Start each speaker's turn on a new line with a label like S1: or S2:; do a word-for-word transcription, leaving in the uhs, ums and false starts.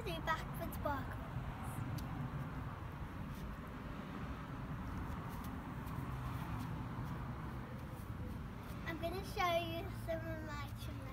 S1: do backwards backwards. I'm going to show you some of my children.